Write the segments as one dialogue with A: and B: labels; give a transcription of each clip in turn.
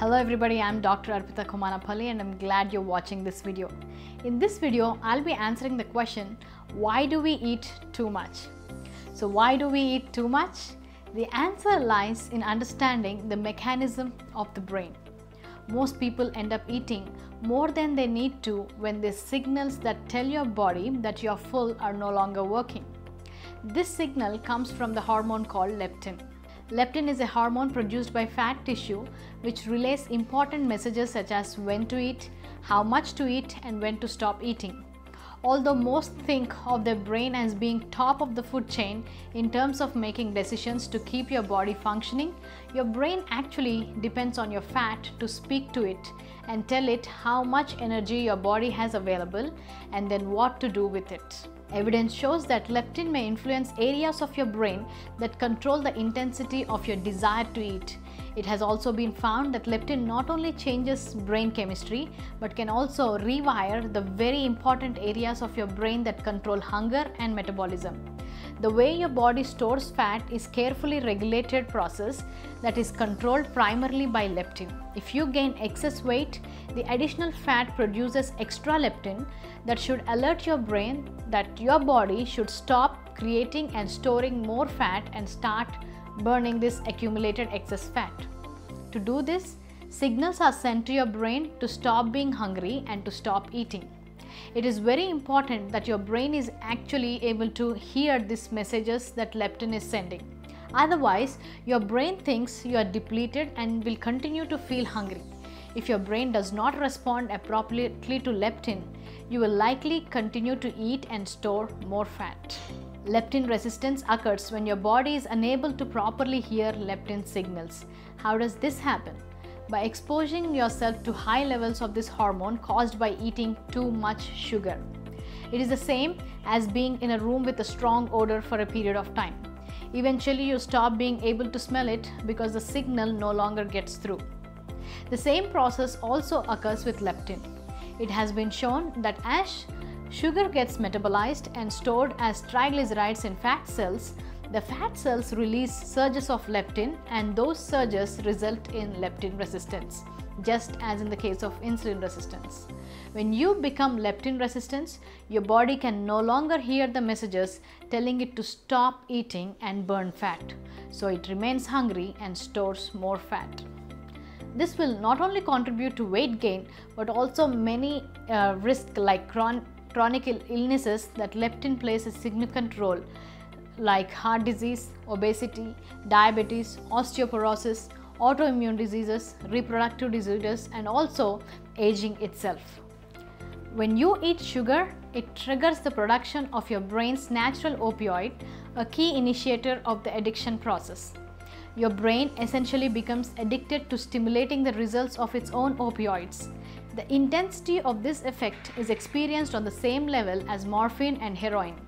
A: Hello everybody, I'm Dr. Arpita Khomanapalli and I'm glad you're watching this video. In this video, I'll be answering the question, why do we eat too much? So why do we eat too much? The answer lies in understanding the mechanism of the brain. Most people end up eating more than they need to when the signals that tell your body that you're full are no longer working. This signal comes from the hormone called leptin. Leptin is a hormone produced by fat tissue which relays important messages such as when to eat, how much to eat, and when to stop eating. Although most think of their brain as being top of the food chain in terms of making decisions to keep your body functioning, your brain actually depends on your fat to speak to it and tell it how much energy your body has available and then what to do with it. Evidence shows that leptin may influence areas of your brain that control the intensity of your desire to eat. It has also been found that leptin not only changes brain chemistry but can also rewire the very important areas of your brain that control hunger and metabolism. The way your body stores fat is a carefully regulated process that is controlled primarily by leptin. If you gain excess weight, the additional fat produces extra leptin that should alert your brain that your body should stop creating and storing more fat and start burning this accumulated excess fat. To do this, signals are sent to your brain to stop being hungry and to stop eating. It is very important that your brain is actually able to hear these messages that leptin is sending. Otherwise, your brain thinks you are depleted and will continue to feel hungry. If your brain does not respond appropriately to leptin, you will likely continue to eat and store more fat. Leptin resistance occurs when your body is unable to properly hear leptin signals. How does this happen? By exposing yourself to high levels of this hormone caused by eating too much sugar. It is the same as being in a room with a strong odor for a period of time. Eventually, you stop being able to smell it because the signal no longer gets through. The same process also occurs with leptin. It has been shown that as sugar gets metabolized and stored as triglycerides in fat cells, the fat cells release surges of leptin and those surges result in leptin resistance, just as in the case of insulin resistance. When you become leptin resistant, your body can no longer hear the messages telling it to stop eating and burn fat, so it remains hungry and stores more fat. This will not only contribute to weight gain but also many risks like chronic illnesses that leptin plays a significant role, like heart disease, obesity, diabetes, osteoporosis, autoimmune diseases, reproductive disorders, and also aging itself. When you eat sugar, it triggers the production of your brain's natural opioid, a key initiator of the addiction process. Your brain essentially becomes addicted to stimulating the results of its own opioids. The intensity of this effect is experienced on the same level as morphine and heroin.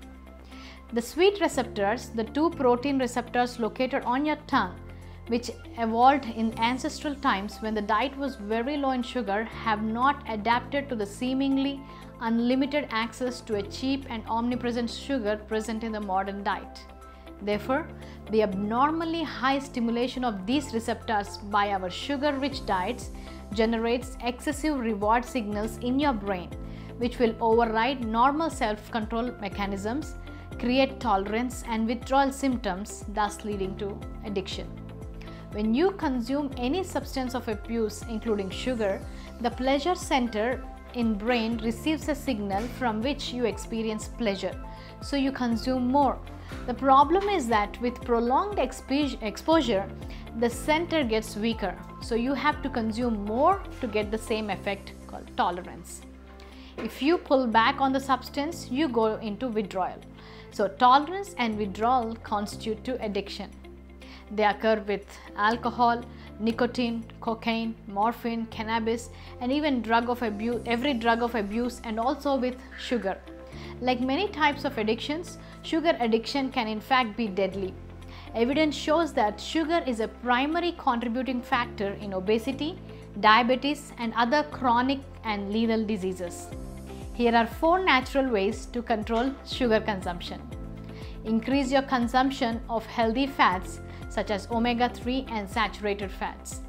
A: The sweet receptors, the two protein receptors located on your tongue, which evolved in ancestral times when the diet was very low in sugar, have not adapted to the seemingly unlimited access to a cheap and omnipresent sugar present in the modern diet. Therefore, the abnormally high stimulation of these receptors by our sugar-rich diets generates excessive reward signals in your brain, which will override normal self-control mechanisms, create tolerance and withdrawal symptoms, thus leading to addiction. When you consume any substance of abuse, including sugar, the pleasure center in brain receives a signal from which you experience pleasure, so you consume more. The problem is that with prolonged exposure, the center gets weaker, so you have to consume more to get the same effect called tolerance. If you pull back on the substance, you go into withdrawal. So tolerance and withdrawal constitute to addiction. They occur with alcohol, nicotine, cocaine, morphine, cannabis, and even every drug of abuse, and also with sugar. Like many types of addictions, sugar addiction can in fact be deadly. Evidence shows that sugar is a primary contributing factor in obesity, diabetes, and other chronic and lethal diseases. Here are 4 natural ways to control sugar consumption. Increase your consumption of healthy fats such as omega-3 and saturated fats.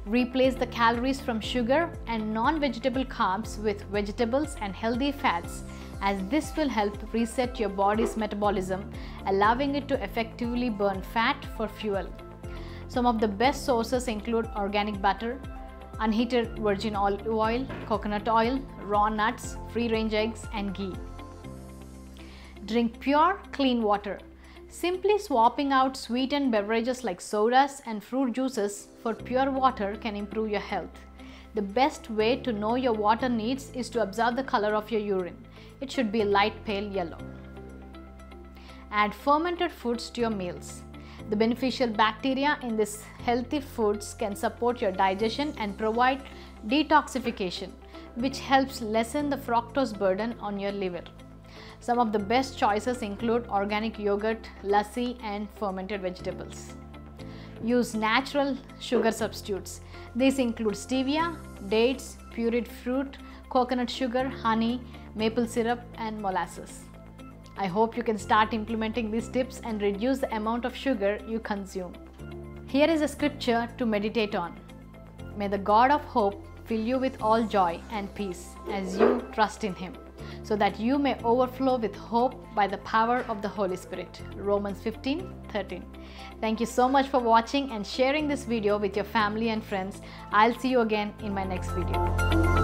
A: Replace the calories from sugar and non-vegetable carbs with vegetables and healthy fats, as this will help reset your body's metabolism, allowing it to effectively burn fat for fuel. Some of the best sources include organic butter, unheated virgin olive oil, coconut oil, raw nuts, free-range eggs, and ghee. Drink pure, clean water. Simply swapping out sweetened beverages like sodas and fruit juices for pure water can improve your health. The best way to know your water needs is to observe the color of your urine. It should be light pale yellow. Add fermented foods to your meals. The beneficial bacteria in these healthy foods can support your digestion and provide detoxification, which helps lessen the fructose burden on your liver. Some of the best choices include organic yogurt, lassi, and fermented vegetables. Use natural sugar substitutes. These include stevia, dates, pureed fruit, coconut sugar, honey, maple syrup, and molasses. I hope you can start implementing these tips and reduce the amount of sugar you consume. Here is a scripture to meditate on. May the God of hope fill you with all joy and peace as you trust in Him, so that you may overflow with hope by the power of the Holy Spirit. Romans 15:13. Thank you so much for watching and sharing this video with your family and friends. I'll see you again in my next video.